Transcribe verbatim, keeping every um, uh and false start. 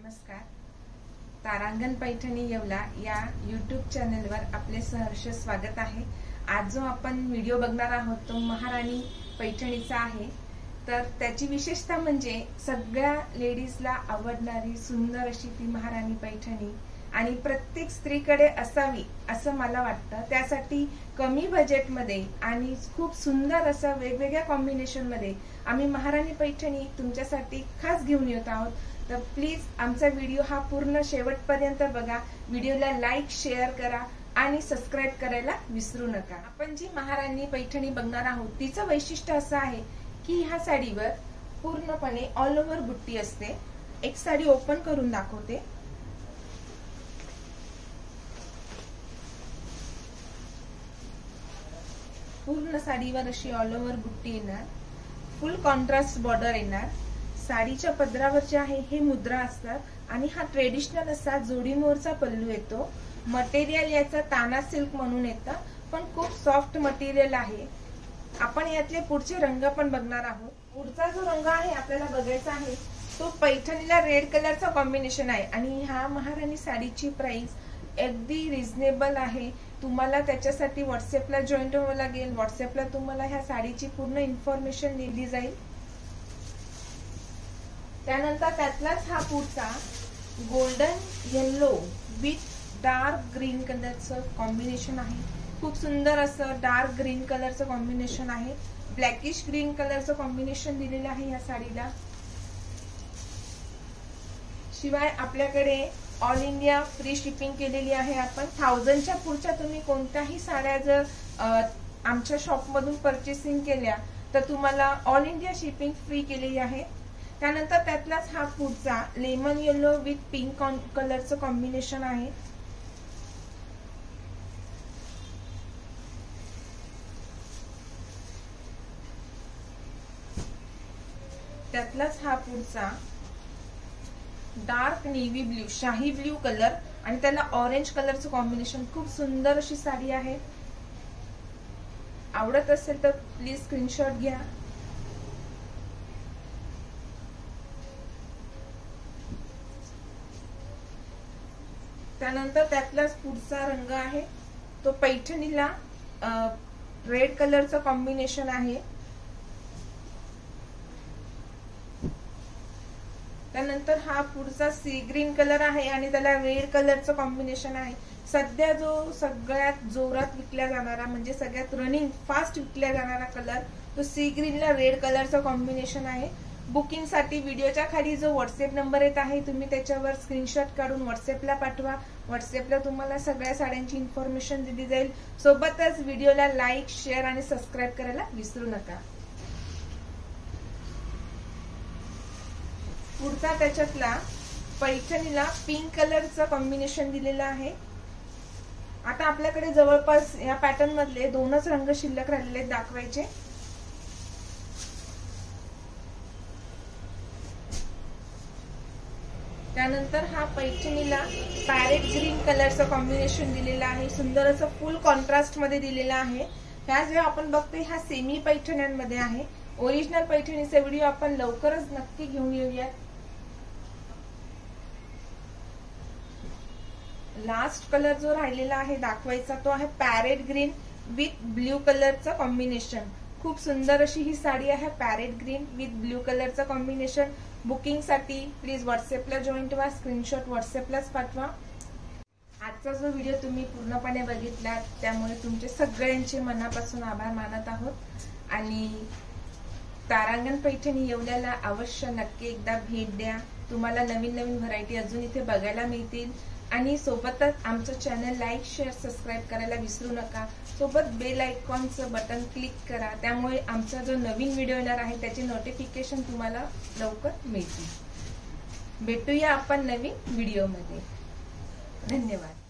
नमस्कार. तारांगण पैठणी येवला या यूट्यूब चॅनलवर आपले सहर्ष स्वागत आहे. आज जो आपण व्हिडिओ बघणार आहोत तो महाराणी पैठणीचा आहे. तर त्याची विशेषता म्हणजे सगळ्या लेडीजला आवडणारी सुंदर अशी ती महाराणी पैठणी आणि प्रत्येक स्त्रीकडे असावी असं मला वाटतं. त्यासाठी कमी बजेटमध्ये आणि खूप सुंदर असं वेगवेगळ्या कॉम्बिनेशन मध्ये आम्ही महाराणी पैठणी तुमच्यासाठी खास घेऊन येत आहोत. तर प्लीज आमचा व्हिडिओ हा पूर्ण शेवटपर्यंत बघा. व्हिडिओला लाईक शेअर करा आणि सबस्क्राइब करायला विसरू नका. आपण जी महाराणी पैठणी बघणार आहोत तिचं वैशिष्ट्य असं आहे की ह्या साडीवर पूर्णपणे ऑल ओव्हर बुट्टी असते. एक साडी ओपन करून दाखवते. पूर्ण साडीवर अशी ऑल ओव्हर बुट्टी येणार. फुल कॉन्ट्रास्ट बॉर्डर येणार. साडीच्या पदरावर जे आहे हे मुद्रा असतात आणि हा ट्रेडिशनल असा जोडी मोरचा पल्लू येतो. मटेरियल याचा ताना सिल्क म्हणून येतं, पण खूप सॉफ्ट मटेरियल आहे. आपण यातले पुढचे रंग पण बघणार आहोत. पुढचा जो रंग आहे आपल्याला बघायचा आहे तो पैठणीला रेड कलरचा कॉम्बिनेशन आहे आणि ह्या महाराणी साडीची प्राइस अगदी रिझनेबल आहे. तुम्हाला त्याच्यासाठी व्हॉट्सअपला जॉईन व्हावं लागेल. व्हॉट्सअपला तुम्हाला ह्या साडीची पूर्ण इन्फॉर्मेशन दिली जाईल. त्यानंतर त्यातलाच हा पुढचा golden yellow with dark green कलरचं कॉम्बिनेशन आहे. खूप सुंदर असं डार्क ग्रीन कलरचं कॉम्बिनेशन आहे. ब्लॅकिश ग्रीन कलरचं कॉम्बिनेशन दिलेलं आहे या साडीला. शिवाय आपल्याकडे ऑल इंडिया फ्री शिपिंग केलेली आहे. आपण थाउजंडच्या पुढच्या तुम्ही कोणत्याही साड्या जर आमच्या शॉप मधून परचेसिंग केल्या तर तुम्हाला ऑल इंडिया शिपिंग फ्री केलेली आहे. त्यानंतर त्यातलाच हा पुढचा लेमन येलो विथ पिंक कलरचं कॉम्बिनेशन आहे. त्यातलाच हा पुढचा डार्क नेव्ही ब्ल्यू शाही ब्ल्यू कलर आणि त्याला ऑरेंज कलरचं कॉम्बिनेशन. खूप सुंदर अशी साडी आहे. आवडत असेल तर प्लीज स्क्रीनशॉट घ्या. त्यानंतर त्यातलाच पुढचा रंग आहे तो पैठणीला रेड कलरचं कॉम्बिनेशन आहे. त्यानंतर हा पुढचा सी ग्रीन कलर आहे आणि त्याला रेड कलरचं कॉम्बिनेशन आहे. सध्या जो सगळ्यात जोरात विकल्या जाणारा म्हणजे सगळ्यात रनिंग फास्ट विकल्या जाणारा कलर तो सी ग्रीनला रेड कलरचं कॉम्बिनेशन आहे. बुकिंग साठी व्हिडिओच्या खाली जो व्हॉट्सअप नंबर येत आहे तुम्ही त्याच्यावर स्क्रीनशॉट काढून व्हॉट्सअपला पाठवा. व्हॉट्सअपला तुम्हाला सगळ्या साड्यांची इन्फॉर्मेशन दिली जाईल. सोबतच व्हिडिओला लाईक शेअर आणि सबस्क्राईब करायला विसरू नका. पुढचा त्याच्यातला पैठणीला पिंक कलरचं कॉम्बिनेशन दिलेलं आहे. आता आपल्याकडे जवळपास या पॅटर्न मधले दोनच रंग शिल्लक राहिलेले दाखवायचे. त्यानंतर हा पैठणीला पॅरेट ग्रीन कलरचं कॉम्बिनेशन दिलेलं आहे. सुंदर असं फुल कॉन्ट्रास्ट मध्ये दिलेला आहे. ह्या जे आपण बघतोय ह्या सेमी पैठण्यांमध्ये आहे. ओरिजिनल पैठणीचा व्हिडिओ आपण लवकरच नक्की घेऊन येऊयात. लास्ट कलर जो राहिलेला आहे दाखवायचा तो आहे पॅरेट ग्रीन विथ ब्ल्यू कलरचं कॉम्बिनेशन. खूप सुंदर अशी ही साडी आहे. पॅरेट ग्रीन विथ ब्ल्यू कलरचं कॉम्बिनेशन. बुकिंग साठी प्लीज व्हॉट्सअपला जॉईन व्हा. स्क्रीनशॉट व्हॉट्सअपलाच पाठवा. आजचा जो व्हिडिओ तुम्ही पूर्णपणे बघितला त्यामुळे तुमचे सगळ्यांचे मनापासून आभार मानत आहोत आणि तारांगण पैठणी येवल्याला अवश्य नक्की एकदा भेट द्या. तुम्हाला नवीन नवीन व्हरायटी अजून इथे बघायला मिळतील आणि सोबतच आमचं चॅनल लाईक शेअर सबस्क्राईब करायला विसरू नका. सोबत बेल आयकॉनचं बटन क्लिक करा. त्यामुळे आमचा जो नवीन व्हिडिओ येणार आहे त्याचे नोटिफिकेशन तुम्हाला लवकर मिळतील. भेटूया आपण नवीन व्हिडिओमध्ये. धन्यवाद.